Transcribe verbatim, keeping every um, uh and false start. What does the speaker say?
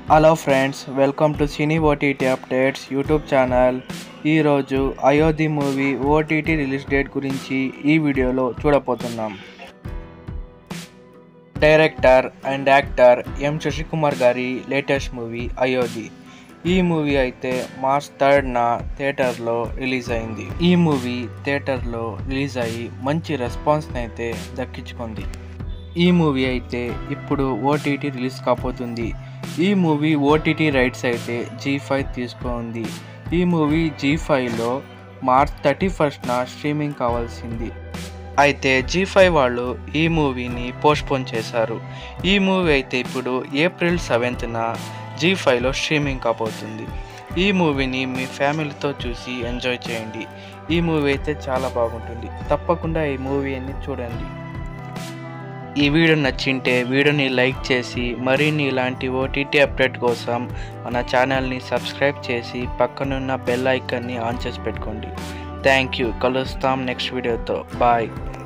Hello friends, welcome to cine OTT updates YouTube channel. ఈరోజు Ayodhya movie OTT release date గురించి ఈ వీడియోలో చూడబోతున్నాం. Director and actor M Sasikumar గారి లేటెస్ట్ మూవీ అయోధ్య. ఈ మూవీ అయితే మార్చ్ థర్డ్న థియేటర్లో రిలీజ్ అయింది. ఈ మూవీ థియేటర్లో రిలీజ్ అయ్యి మంచి రెస్పాన్స్ని అయితే దక్కించుకుంది. ఈ మూవీ అయితే ఇప్పుడు ఓటీటీ రిలీజ్ కాబోతుంది. ఈ మూవీ ఓటీటీ రైట్స్ అయితే జీ ఫైవ్ తీసుకుంది. ఈ మూవీ జీ ఫైవ్లో మార్చ్ థర్టీ ఫస్ట్న స్ట్రీమింగ్ కావాల్సింది. అయితే జీ ఫైవ్ వాళ్ళు ఈ మూవీని పోస్ట్పోన్ చేశారు. ఈ మూవీ అయితే ఇప్పుడు ఏప్రిల్ సెవెంత్న జీ ఫైవ్లో స్ట్రీమింగ్ కాబోతుంది. ఈ మూవీని మీ ఫ్యామిలీతో చూసి ఎంజాయ్ చేయండి. ఈ మూవీ అయితే చాలా బాగుంటుంది. తప్పకుండా ఈ మూవీని చూడండి. ఈ వీడియో నచ్చింటే వీడియోని లైక్ చేసి మరిన్ని ఇలాంటి ఓటీటీ అప్డేట్ కోసం మన ఛానల్ని సబ్స్క్రైబ్ చేసి పక్కనున్న బెల్ ఐకాన్ని ఆన్ చేసి పెట్టుకోండి. Thank you. కలుస్తాం నెక్స్ట్ వీడియోతో. బాయ్.